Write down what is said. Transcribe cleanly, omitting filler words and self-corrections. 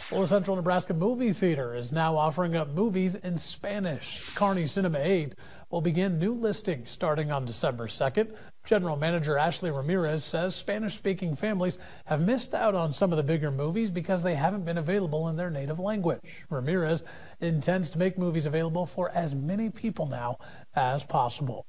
Well, the Central Nebraska Movie Theater is now offering up movies in Spanish. Kearney Cinema 8 will begin new listings starting on December 2nd. General Manager Ashley Ramirez says Spanish-speaking families have missed out on some of the bigger movies because they haven't been available in their native language. Ramirez intends to make movies available for as many people now as possible.